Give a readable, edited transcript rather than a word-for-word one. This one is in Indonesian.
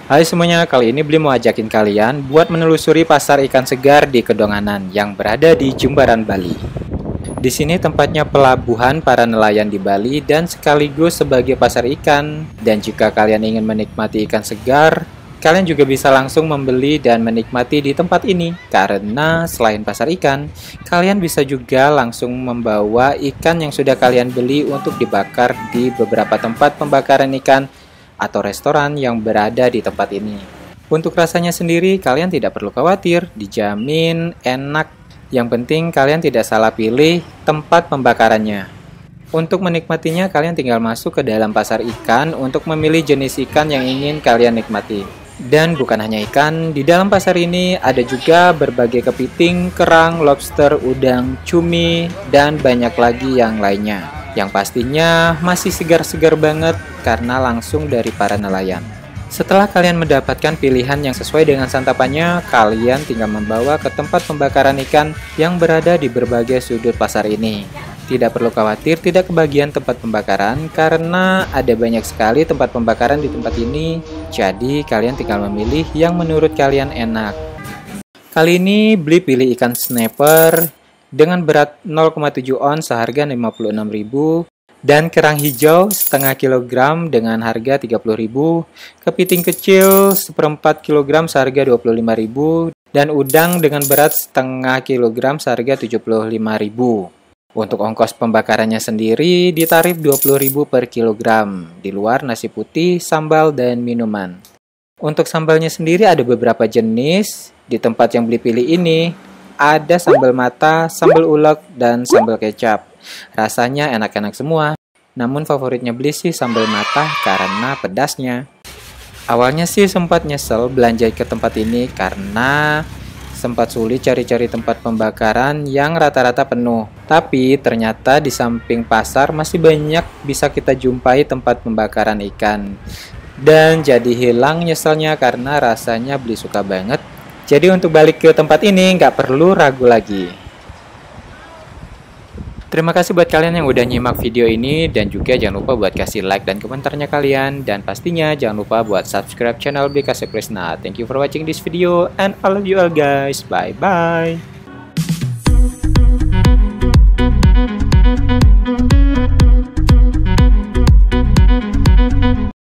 Hai semuanya, kali ini Bli mau ajakin kalian buat menelusuri pasar ikan segar di Kedonganan yang berada di Jumbaran, Bali. Di sini tempatnya pelabuhan para nelayan di Bali dan sekaligus sebagai pasar ikan. Dan jika kalian ingin menikmati ikan segar, kalian juga bisa langsung membeli dan menikmati di tempat ini. Karena selain pasar ikan, kalian bisa juga langsung membawa ikan yang sudah kalian beli untuk dibakar di beberapa tempat pembakaran ikan atau restoran yang berada di tempat ini. Untuk rasanya sendiri, kalian tidak perlu khawatir, dijamin enak. Yang penting kalian tidak salah pilih tempat pembakarannya. Untuk menikmatinya, kalian tinggal masuk ke dalam pasar ikan untuk memilih jenis ikan yang ingin kalian nikmati. Dan bukan hanya ikan, di dalam pasar ini ada juga berbagai kepiting, kerang, lobster, udang, cumi, dan banyak lagi yang lainnya. Yang pastinya masih segar-segar banget karena langsung dari para nelayan. Setelah kalian mendapatkan pilihan yang sesuai dengan santapannya, kalian tinggal membawa ke tempat pembakaran ikan yang berada di berbagai sudut pasar ini. Tidak perlu khawatir tidak kebagian tempat pembakaran karena ada banyak sekali tempat pembakaran di tempat ini. Jadi kalian tinggal memilih yang menurut kalian enak. Kali ini Bli pilih ikan snapper dengan berat 0,7 ons seharga 56.000 dan kerang hijau setengah kilogram dengan harga 30.000, kepiting kecil seperempat kilogram seharga 25.000 dan udang dengan berat setengah kilogram seharga 75.000. Untuk ongkos pembakarannya sendiri ditarif 20.000 per kilogram, di luar nasi putih, sambal, dan minuman. Untuk sambalnya sendiri ada beberapa jenis. Di tempat yang Bli pilih ini ada sambal mata, sambal ulek, dan sambal kecap. Rasanya enak-enak semua. Namun favoritnya Bli sih sambal mata karena pedasnya. Awalnya sih sempat nyesel belanja ke tempat ini karena sempat sulit cari-cari tempat pembakaran yang rata-rata penuh. Tapi ternyata di samping pasar masih banyak bisa kita jumpai tempat pembakaran ikan. Dan jadi hilang nyeselnya karena rasanya Bli suka banget. Jadi untuk balik ke tempat ini nggak perlu ragu lagi. Terima kasih buat kalian yang udah nyimak video ini dan juga jangan lupa buat kasih like dan komentarnya kalian dan pastinya jangan lupa buat subscribe channel Bli Kasih Krisna. Thank you for watching this video and I love you all guys. Bye bye.